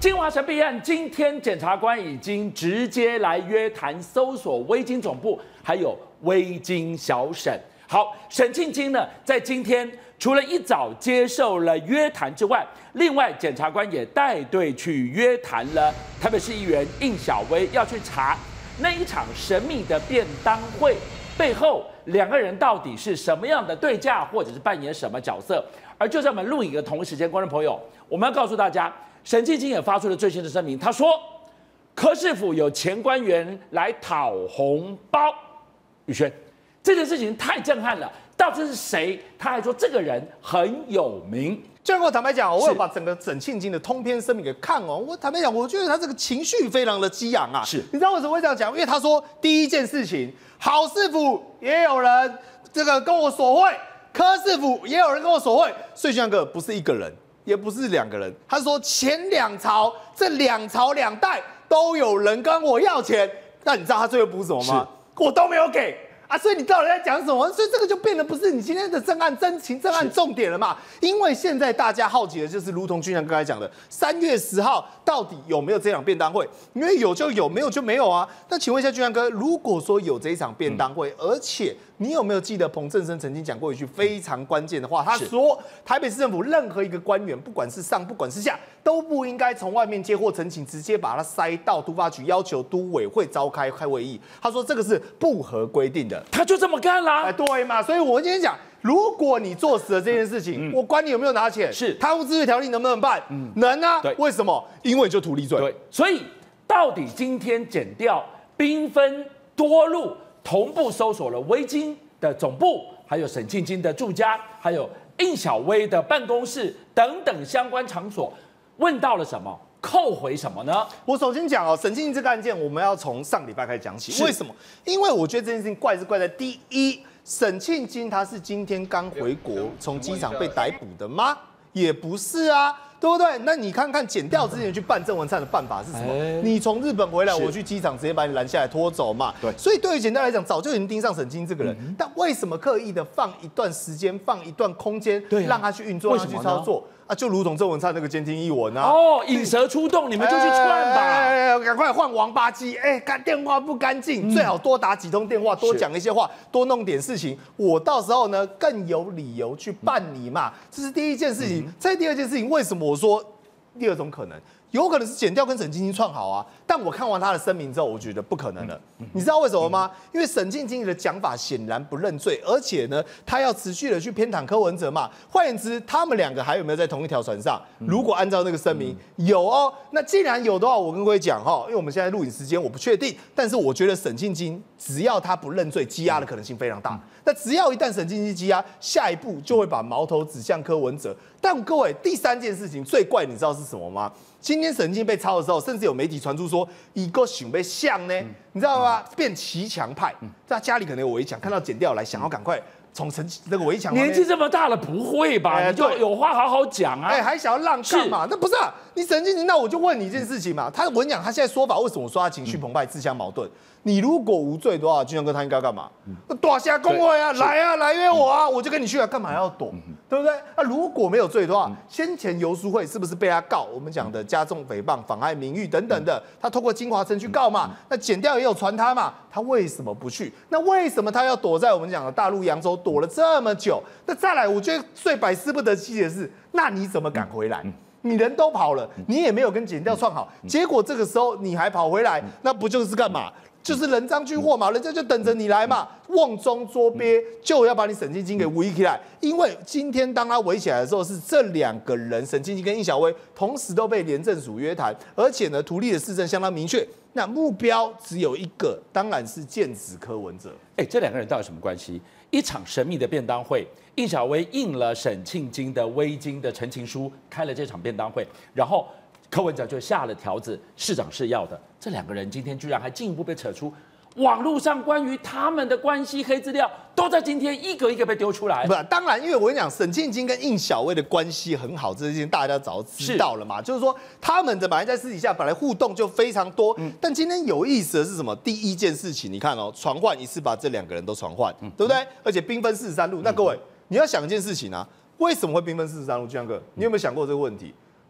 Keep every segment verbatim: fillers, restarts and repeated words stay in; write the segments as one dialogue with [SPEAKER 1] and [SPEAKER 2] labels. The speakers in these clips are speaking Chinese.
[SPEAKER 1] 金华神秘案，今天检察官已经直接来约谈搜索微金总部，还有微金小沈。好，沈庆金呢，在今天除了一早接受了约谈之外，另外检察官也带队去约谈了台北市议员应晓薇，要去查那一场神秘的便当会背后两个人到底是什么样的对价，或者是扮演什么角色。而就在我们录影的同一时间，观众朋友，我们要告诉大家，沈庆金也发出了最新的声明，他说柯市府有前官员来讨红包。宇轩，这件事情太震撼了，到底是谁？他还说这个人很有名。
[SPEAKER 2] 就像我坦白讲，我有把整个沈庆金的通篇声明给看完。我坦白讲，我觉得他这个情绪非常的激昂啊。
[SPEAKER 1] 是，
[SPEAKER 2] 你知道为什么会这样讲？因为他说第一件事情，郝市府也有人这个跟我索贿，柯市府也有人跟我索贿，所以就像个不是一个人，也不是两个人。他说前两朝这两朝两代都有人跟我要钱，那你知道他最后补什么吗？我都没有给。啊，所以你到底在讲什么？所以这个就变得不是你今天的正案真情正案重点了嘛？因为现在大家好奇的就是，如同俊相刚才讲的，三月十号到底有没有这场便当会？因为有就有，没有就没有啊。那请问一下俊相哥，如果说有这一场便当会，而且你有没有记得彭正生曾经讲过一句非常关键的话？他说，台北市政府任何一个官员，不管是上不管是下，都不应该从外面接获陈情，直接把它塞到都发局，要求都委会召开开会议。他说这个是不合规定的。
[SPEAKER 1] 他就这么干啦，
[SPEAKER 2] 哎，对嘛？所以我今天讲，如果你做死了这件事情，嗯、我管你有没有拿钱，
[SPEAKER 1] 是
[SPEAKER 2] 贪污治罪条例能不能办？嗯、能啊。
[SPEAKER 1] 对，
[SPEAKER 2] 为什么？因为就图利罪。
[SPEAKER 1] 对，所以到底今天检调兵分多路，同步搜索了微金的总部，还有沈庆金的住家，还有应晓薇的办公室等等相关场所，问到了什么？扣回什么呢？我
[SPEAKER 2] 首先讲哦，沈庆金这个案件，我们要从上礼拜开始讲起。为什么？因为我觉得这件事情怪是怪在第一，沈庆金他是今天刚回国，从机场被逮捕的吗？也不是啊，对不对？那你看看检调之前去办郑文灿的办法是什么？欸、你从日本回来，我去机场直接把你拦下来拖走嘛。对，所以对于检调来讲，早就已经盯上沈庆金这个人，嗯、但为什么刻意的放一段时间，放一段空间，啊、让他去运作，让他去操作？啊，就如同郑文灿那个监听译文啊，
[SPEAKER 1] 哦，引蛇出洞，你们就去串吧，
[SPEAKER 2] 哎哎，赶快换王八鸡，哎，干电话不干净，嗯、最好多打几通电话，多讲一些话，多弄点事情，我到时候呢更有理由去办你嘛，这是第一件事情。嗯、再第二件事情，为什么我说第二种可能？有可能是检调跟沈庆金串好啊，但我看完他的声明之后，我觉得不可能了。嗯、你知道为什么吗？嗯、因为沈庆金的讲法显然不认罪，而且呢，他要持续的去偏袒柯文哲嘛。换言之，他们两个还有没有在同一条船上？如果按照那个声明，嗯、有哦。那既然有的话，我跟各位讲哈，因为我们现在录影时间我不确定，但是我觉得沈庆金只要他不认罪，羁押的可能性非常大。嗯、那只要一旦沈庆金羁押，下一步就会把矛头指向柯文哲。但各位，第三件事情最怪，你知道是什么吗？今天沈庆金被抄的时候，甚至有媒体传出说，一个想被像呢，嗯、你知道吗？变骑墙派，在、嗯、家里可能有围墙，看到检调来，想要赶快从城那个围墙。
[SPEAKER 1] 年纪这么大了，不会吧？欸、你就有话好好讲啊！
[SPEAKER 2] 哎、欸，还想要让干嘛？那不是啊，你沈庆金，那我就问你一件事情嘛。他我跟你讲，他现在说法，为什么我说他情绪澎湃、自相矛盾？你如果无罪的话，俊相哥他应该干嘛？躲下公会啊，来啊，来约我啊，我就跟你去啊，干嘛要躲？对不对？那如果没有罪的话，先前游淑慧是不是被他告？我们讲的加重诽谤、妨害名誉等等的，他透过金华城去告嘛？那检调也有传他嘛？他为什么不去？那为什么他要躲在我们讲的大陆扬州躲了这么久？那再来，我觉得最百思不得其解的是，那你怎么敢回来？你人都跑了，你也没有跟检调串好，结果这个时候你还跑回来，那不就是干嘛？就是人赃俱获嘛，人家就等着你来嘛，瓮中捉鳖，就要把你沈庆金给围起来。因为今天当他围起来的时候，是这两个人，沈庆金跟应晓薇同时都被廉政署约谈，而且呢，图利的事证相当明确。那目标只有一个，当然是剑指柯文哲。
[SPEAKER 1] 哎，这两个人到底什么关系？一场神秘的便当会，应晓薇印了沈庆金的微金的陈情书，开了这场便当会，然后柯文哲就下了条子，市长是要的。这两个人今天居然还进一步被扯出网络上关于他们的关系黑资料，都在今天一个一个被丢出来。
[SPEAKER 2] 不，当然，因为我跟你讲，沈庆金跟应晓薇的关系很好，这件事情大家早知道了嘛。就是说，他们的本来在私底下本来互动就非常多，嗯、但今天有意思的是什么？第一件事情，你看哦，传唤一次把这两个人都传唤，嗯、对不对？而且兵分四十三路。那各位，你要想一件事情啊，为什么会兵分四十三路？俊相哥，你有没有想过这个问题？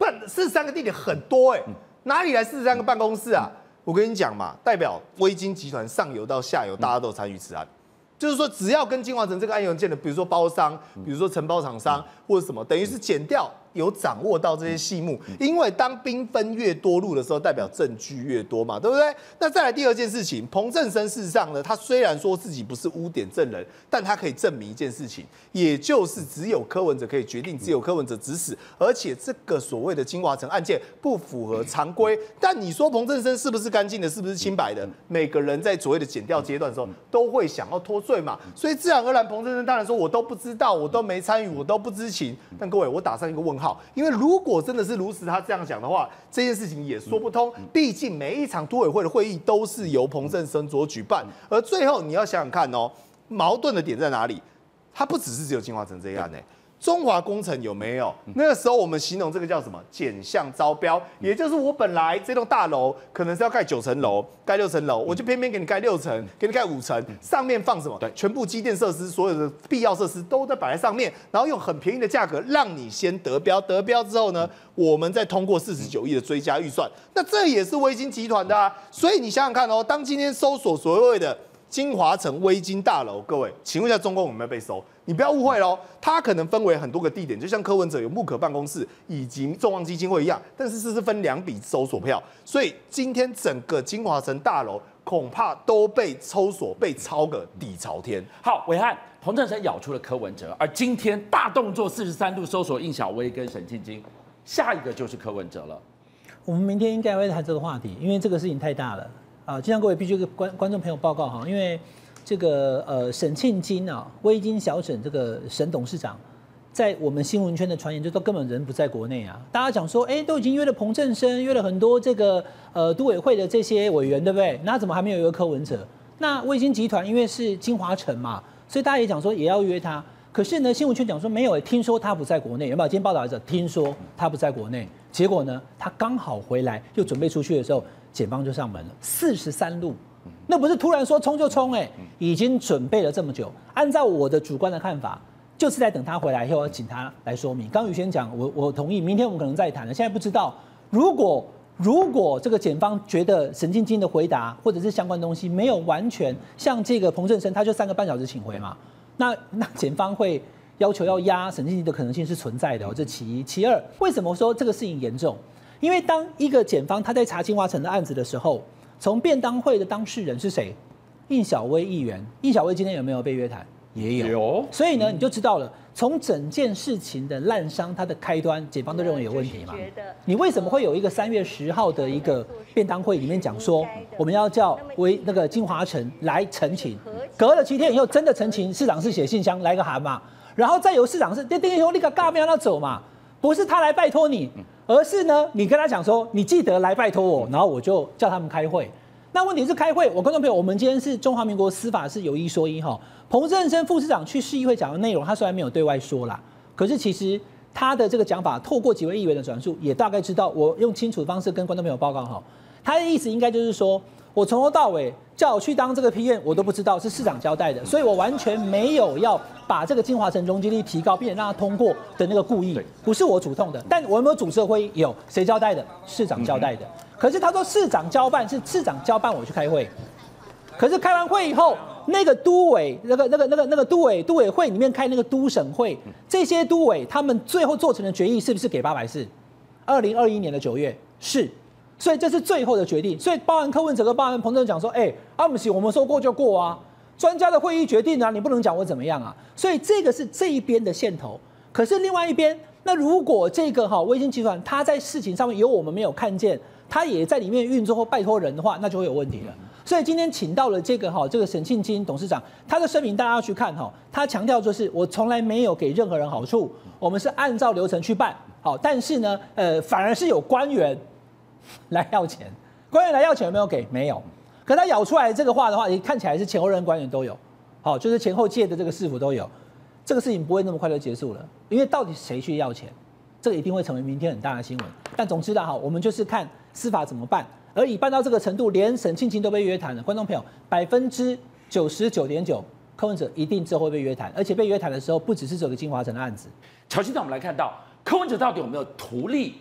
[SPEAKER 2] 不然四十三个地点很多哎、欸，哪里来四十三个办公室啊？我跟你讲嘛，代表威金集团上游到下游，大家都参与此案。就是说，只要跟金华城这个案有关的，比如说包商，比如说承包厂商或者什么，等于是减掉有掌握到这些细目。因为当兵分越多路的时候，代表证据越多嘛，对不对？那再来第二件事情，彭正生事实上呢，他虽然说自己不是污点证人，但他可以证明一件事情，也就是只有柯文哲可以决定，只有柯文哲指使，而且这个所谓的金华城案件不符合常规。但你说彭正生是不是干净的，是不是清白的？每个人在所谓的检调阶段的时候，都会想要脱罪嘛，所以自然而然，彭正生当然说我都不知道，我都没参与，我都不知情。但各位，我打上一个问号，因为如果真的是如此，他这样讲的话，这件事情也说不通。毕竟每一场都委会的会议都是由彭正生所举办，而最后你要想想看哦，矛盾的点在哪里？它不只是只有金华城这一案呢、欸。中华工程有没有？那个时候我们形容这个叫什么？减项招标，也就是我本来这栋大楼可能是要盖九层楼，盖六层楼，我就偏偏给你盖六层，给你盖五层，上面放什么？对，全部机电设施，所有的必要设施都在摆在上面，然后用很便宜的价格让你先得标，得标之后呢，我们再通过四十九亿的追加预算，那这也是威金集团的啊。所以你想想看哦，当今天搜索所谓的金华城威金大楼，各位，请问一下中共有没有被收？你不要误会喽，它可能分为很多个地点，就像柯文哲有木可办公室以及众望基金会一样，但是这是分两笔搜索票，所以今天整个金华城大楼恐怕都被抽索、被抄个底朝天。
[SPEAKER 1] 好，暐瀚，彭正生咬出了柯文哲，而今天大动作四十三度搜索应小薇跟沈庆京，下一个就是柯文哲了。
[SPEAKER 3] 我们明天应该会谈这个话题，因为这个事情太大了啊！就像各位必须跟观观众朋友报告哈，因为这个呃沈庆京啊，威金小沈这个沈董事长，在我们新闻圈的传言就都根本人不在国内啊。大家讲说，哎，都已经约了彭正生，约了很多这个呃都委会的这些委员，对不对？那怎么还没有约柯文哲？那威金集团因为是金华城嘛，所以大家也讲说也要约他。可是呢，新闻圈讲说没有，听说他不在国内，有没有？今天报道者听说他不在国内，结果呢，他刚好回来，又准备出去的时候，检方就上门了，四十三路。那不是突然说冲就冲，哎，已经准备了这么久。按照我的主观的看法，就是在等他回来以后，要请他来说明。刚宇轩讲，我我同意，明天我们可能再谈了，现在不知道。如果如果这个检方觉得沈庆京的回答或者是相关东西没有完全像这个彭正生，他就三个半小时请回嘛，那那检方会要求要压沈庆京的可能性是存在的哦，这其一。其二，为什么说这个事情严重？因为当一个检方他在查金华城的案子的时候，从便当会的当事人是谁？应小薇议员。应小薇今天有没有被约谈？也有。有。所以呢，你就知道了，从整件事情的滥觞，它的开端，检方都认为有问题嘛。你为什么会有一个三月十号的一个便当会里面讲说，我们要叫为那个金华城来陈情，隔了七天以后真的陈情，市长是写信箱来个函嘛，然后再由市长是丁丁说你个干不要他走嘛，不是他来拜托你。而是呢，你跟他讲说，你记得来拜托我，然后我就叫他们开会。那问题是开会，我观众朋友，我们今天是中华民国司法是有一说一哈。彭正生副市长去市议会讲的内容，他虽然没有对外说啦，可是其实他的这个讲法，透过几位议员的转述，也大概知道。我用清楚的方式跟观众朋友报告哈，他的意思应该就是说，我从头到尾叫我去当这个批院，我都不知道是市长交代的，所以我完全没有要把这个金华城容积率提高，并且让它通过的那个故意，不是我主动的。但我有没有主持的会议？有，谁交代的？市长交代的。可是他说市长交办是市长交办我去开会，可是开完会以后，那个都委那个那个那个那个都委都委会里面开那个都审会，这些都委他们最后做成的决议是不是给八百四？二零二一年的九月是。所以这是最后的决定，所以包含柯文哲跟包含彭正讲说，哎、欸，啊不行，我们说过就过啊，专家的会议决定啊，你不能讲我怎么样啊。所以这个是这一边的线头。可是另外一边，那如果这个哈威金集团他在事情上面有我们没有看见，他也在里面运作或拜托人的话，那就会有问题了。所以今天请到了这个哈这个沈庆京董事长，他的声明大家要去看哈，他强调就是我从来没有给任何人好处，我们是按照流程去办，好，但是呢，呃，反而是有官员来要钱，官员来要钱有没有给？没有。可他咬出来这个话的话，也看起来是前后任官员都有，好，就是前后届的这个市府都有。这个事情不会那么快就结束了，因为到底谁去要钱，这个一定会成为明天很大的新闻。但总之啦，哈，我们就是看司法怎么办。而已办到这个程度，连沈庆京都被约谈了，观众朋友，百分之九十九点九，柯文哲一定之后会被约谈，而且被约谈的时候，不只是这个金华城的案子。
[SPEAKER 1] 乔先生，我们来看到柯文哲到底有没有图利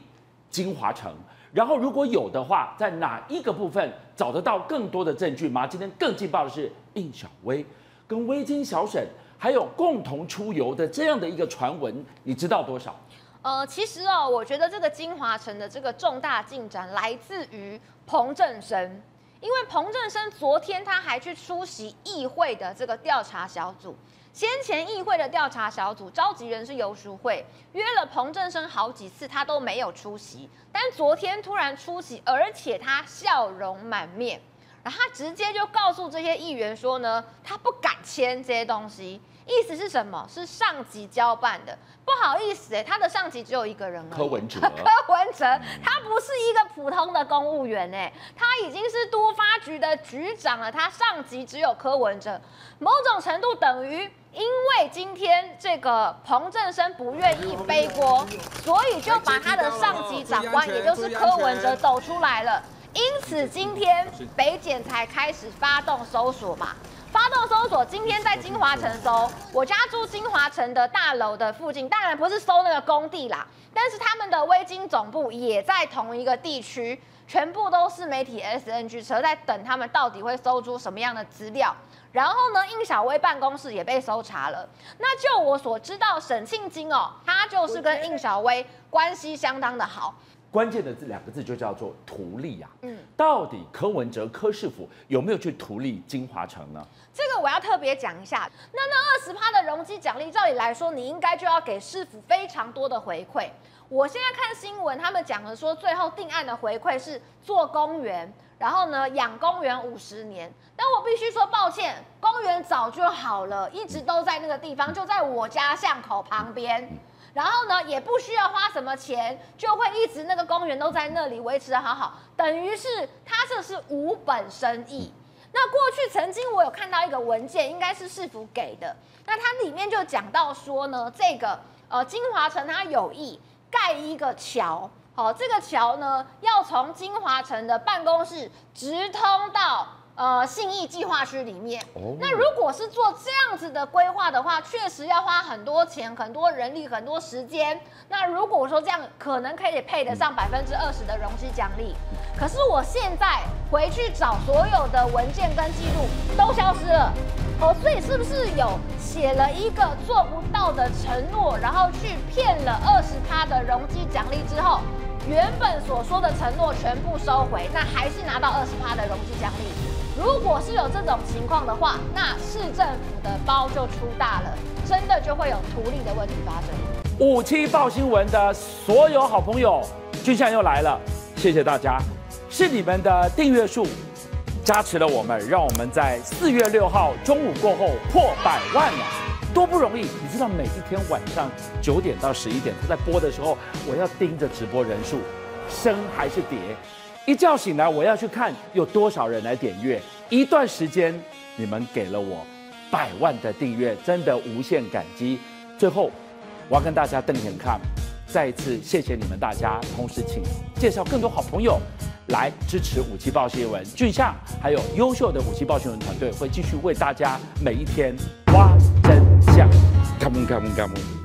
[SPEAKER 1] 金华城？然后如果有的话，在哪一个部分找得到更多的证据吗？今天更劲爆的是应小薇跟威金小沈还有共同出游的这样的一个传闻，你知道多少？
[SPEAKER 4] 呃，其实哦，我觉得这个金华城的这个重大进展来自于彭振声，因为彭振声昨天他还去出席议会的这个调查小组。先前议会的调查小组召集人是游淑慧，约了彭振声好几次，他都没有出席。但昨天突然出席，而且他笑容满面，然后他直接就告诉这些议员说呢，他不敢签这些东西，意思是什么？是上级交办的。不好意思、欸，他的上级只有一个人而已，
[SPEAKER 1] 柯文哲。
[SPEAKER 4] 柯文哲，他不是一个普通的公务员哎、欸，他已经是都发局的局长了，他上级只有柯文哲，某种程度等于。因为今天这个彭振声不愿意背锅，所以就把他的上级长官，也就是柯文哲走出来了。因此今天北检才开始发动搜索嘛。发动搜索，今天在金华城搜，我家住金华城的大楼的附近，当然不是搜那个工地啦，但是他们的威金总部也在同一个地区，全部都是媒体 S N G 车在等他们到底会搜出什么样的资料。然后呢，应小薇办公室也被搜查了。那就我所知道，沈庆金哦，他就是跟应小薇关系相当的好。
[SPEAKER 1] 关键的这两个字就叫做图利啊。嗯，到底柯文哲、柯市府有没有去图利金华城呢？
[SPEAKER 4] 这个我要特别讲一下。那那二十趴的容积奖励，照理来说，你应该就要给市府非常多的回馈。我现在看新闻，他们讲的说，最后定案的回馈是做公园。然后呢，养公园五十年，但我必须说抱歉，公园早就好了，一直都在那个地方，就在我家巷口旁边。然后呢，也不需要花什么钱，就会一直那个公园都在那里维持得好好，等于是它这是无本生意。那过去曾经我有看到一个文件，应该是市府给的，那它里面就讲到说呢，这个呃金华城它有意盖一个桥。好，这个桥呢，要从金华城的办公室直通到呃信义计划区里面。哦、那如果是做这样子的规划的话，确实要花很多钱、很多人力、很多时间。那如果说这样，可能可以配得上百分之二十的容积奖励。可是我现在回去找所有的文件跟记录都消失了。哦，所以是不是有写了一个做不到的承诺，然后去骗了二十趴的容积奖励之后？原本所说的承诺全部收回，那还是拿到二十趴的容积奖励。如果是有这种情况的话，那市政府的包就出大了，真的就会有图利的问题发生。
[SPEAKER 1] 五七报新闻的所有好朋友，俊相又来了，谢谢大家，是你们的订阅数加持了我们，让我们在四月六号中午过后破百万了。多不容易，你知道每一天晚上九点到十一点，他在播的时候，我要盯着直播人数，升还是跌。一觉醒来，我要去看有多少人来点阅。一段时间，你们给了我百万的订阅，真的无限感激。最后，我要跟大家瞪眼看，再一次谢谢你们大家，同时请介绍更多好朋友来支持五七报新闻。俊相还有优秀的五七报新闻团队会继续为大家每一天挖真相。Come on, come on, come on.